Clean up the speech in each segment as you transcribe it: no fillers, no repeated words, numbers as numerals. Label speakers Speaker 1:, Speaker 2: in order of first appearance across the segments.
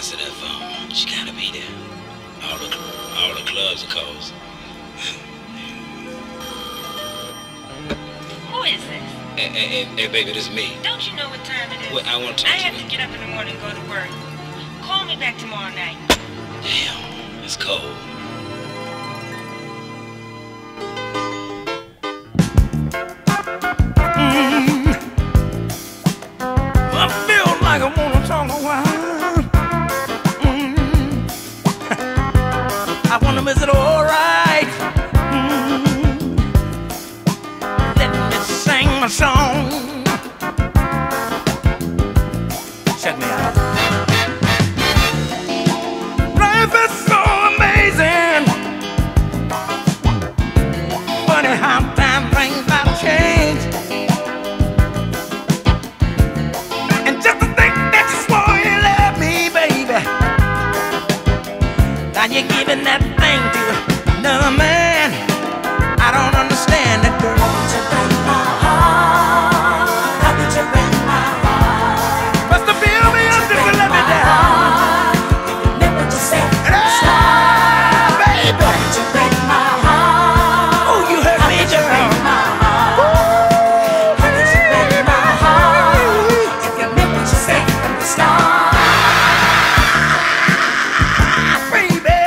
Speaker 1: answer that phone. She gotta be there. All the clubs are closed.
Speaker 2: Who is this?
Speaker 1: Hey, baby, this is me.
Speaker 2: Don't you know what time it is?
Speaker 1: Well, I want to talk to you.
Speaker 2: I have to get up in the morning and go to work. Call me back tomorrow night.
Speaker 1: Damn, it's cold.
Speaker 3: I feel like I wanna talk a while. I wonder, is it alright? Let me sing my song. Check me out. Life is so amazing. Funny how time brings about change. And just to think that you swore you loved me, baby. Now you're giving that thing to another man. I don't understand that, girl. How could you break my heart? How could you break my heart? Must have filled me up just to let me down. Never to say baby. How could you break my heart? Oh, you hurt me, girl. How could you break my heart? If you meant what you said from the start. Baby,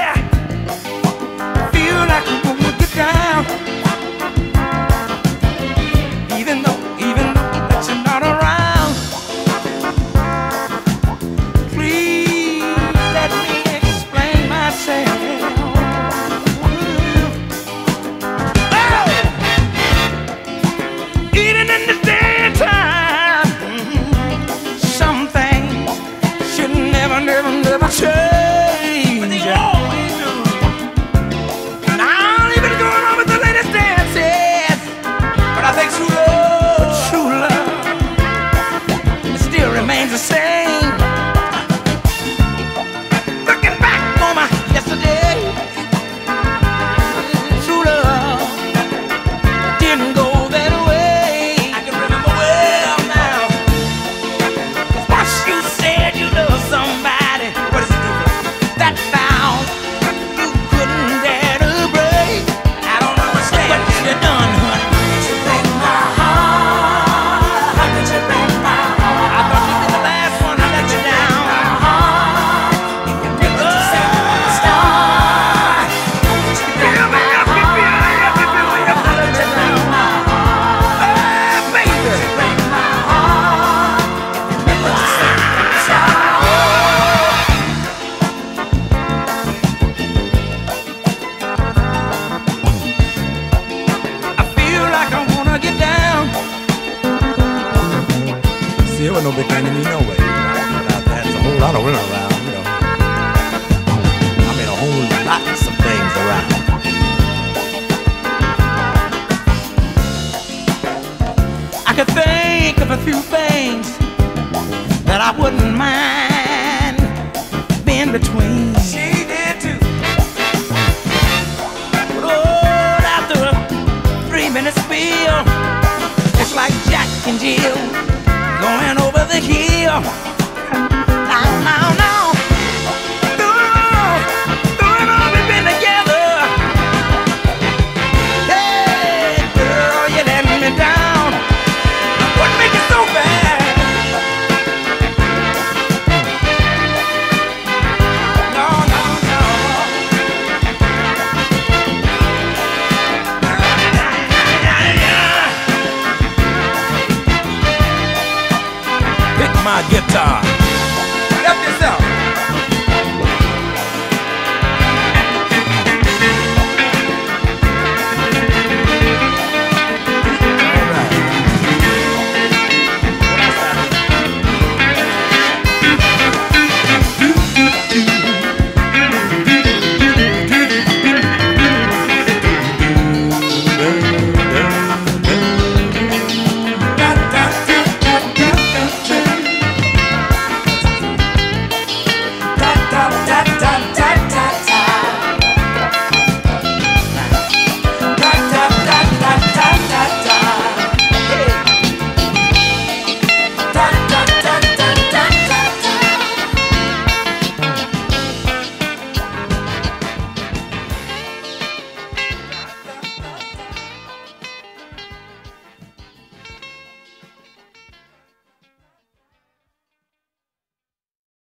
Speaker 3: feel like I'm gonna get down. Even though that you're not around. Please let me explain myself. Oh! Even in the daytime, some things should never change. But they always do. Now, even going on with the latest dances, but I think true love, it still remains the same. Looking back on my yesterday, true love didn't go that way. I can remember well now. 'Cause once you said you love somebody, what does it do? That vow you couldn't dare to break. I don't understand what you done, honey. How could you break my heart? How could you break my heart? I thought you'd be the last one to let you down. If you meant what you said from the start. How could you break my heart? How could you break my heart? Oh, baby. How could you break my heart? If you meant what you said from the start. I feel like I wanna get down.
Speaker 4: See, it was no big thing to me, no way. There's a whole lot of women around, you know. I mean, a whole lot of things around.
Speaker 3: I could think of a few things that I wouldn't mind being between. She did too. But oh, after a 3-minute spiel, it's like Jack and Jill going over the hill. Now. Through it all, we've been together. Hey, girl, you let me down. What make it so bad? No.
Speaker 4: Pick my guitar.